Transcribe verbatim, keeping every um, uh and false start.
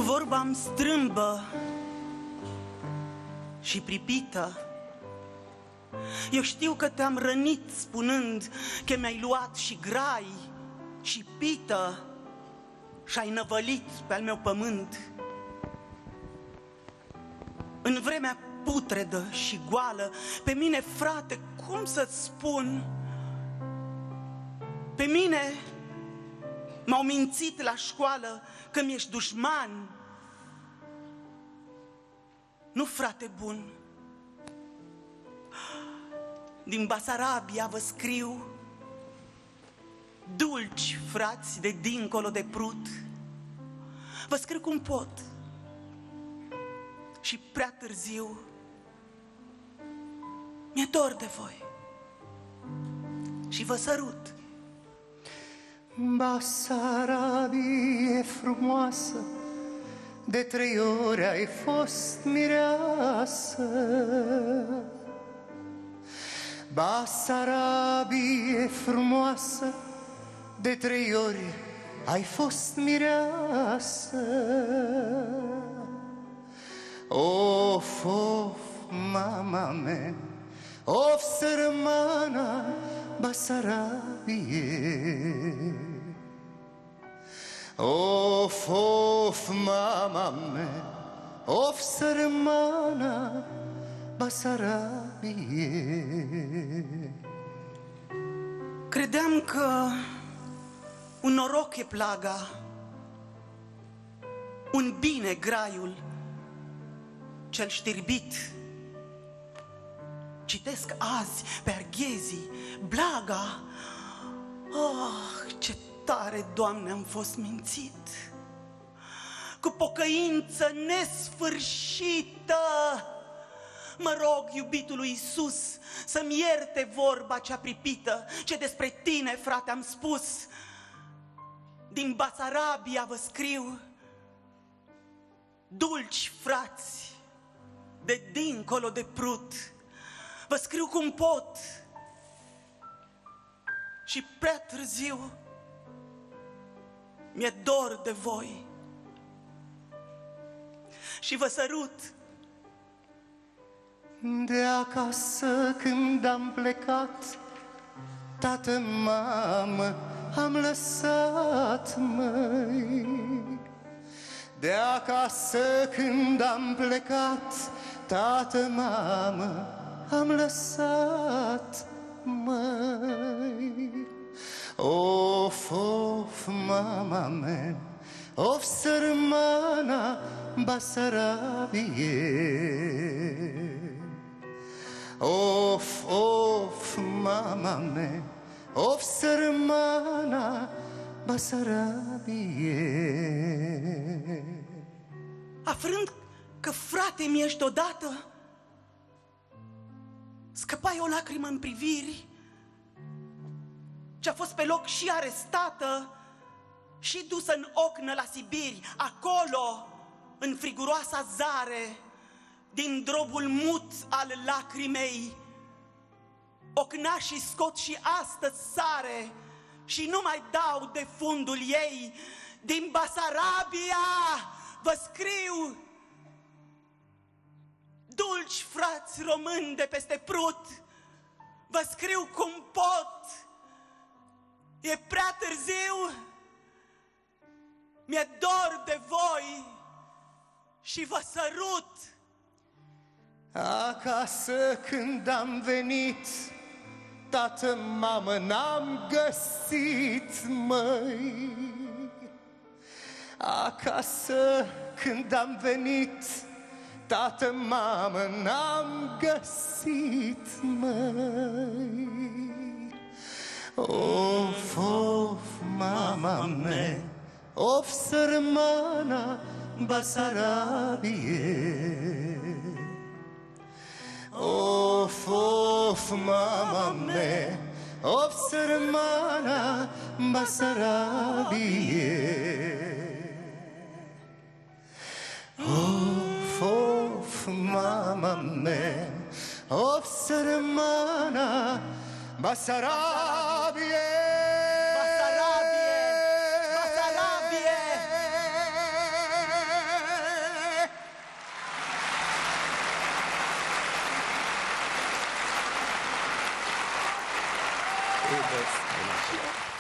Vorba-mi strâmbă și pripită. Eu știu că te-am rănit spunând că mi-ai luat și grai și pită și-ai năvălit pe-al meu pământ. În vremea putredă și goală, pe mine, frate, cum să-ți spun? Pe mine m-au mințit la școală că mi-ești dușman. Nu, frate bun, din Basarabia vă scriu, dulci frați de dincolo de Prut, vă scriu cum pot și prea târziu mi-e dor de voi și vă sărut. Basarabie frumoasă, de trei ori ai fost mireasă. Basarabie frumoasă, de trei ori ai fost mireasă. Of, of, mama mea, of, sărmana Basarabie. Of, of, mama mea, of, sărmana Basarabie. Credeam că un noroc e plaga, un bine graiul cel știrbit. Citesc azi pe arghezii Blaga. Oh, ce tare, Doamne, am fost mințit! Cu pocăință nesfârșită mă rog iubitului Iisus să-mi ierte vorba cea pripită, ce despre tine, frate, am spus. Din Basarabia vă scriu, dulci frați de dincolo de Prut, vă scriu cum pot și prea târziu mi-e dor de voi și vă sărut. De acasă când am plecat, tată, mamă, am lăsat, măi. De acasă când am plecat, tată, mamă, am lăsat, măi. Of, of, mama mea, of, sărmana Basarabie. Of, of, mama mea, of, sărmana Basarabie. Aflând că frate mi ești odată, scăpai o lacrimă în priviri, ce-a fost pe loc și arestată și dusă în ocnă la Sibiri. Acolo, în friguroasa zare, din drobul mut al lacrimei, ocnașii scot și astăzi sare și nu mai dau de fundul ei. Din Basarabia vă scriu, dulci frați români de peste Prut, vă scriu cum pot. E prea târziu, mi-e dor de voi și vă sărut. Acasă când am venit, tată, mamă, n-am găsit, măi. Acasă când am venit, tată, mamă, n-am găsit, măi. Of, of, mama mea, of, sărmana Basarabie. Of, of, mama mea, of, sărmana Basarabie. Of, of, mama mea, of, sărmana Basarabie. Basarabie, Basarabie. Te iubesc.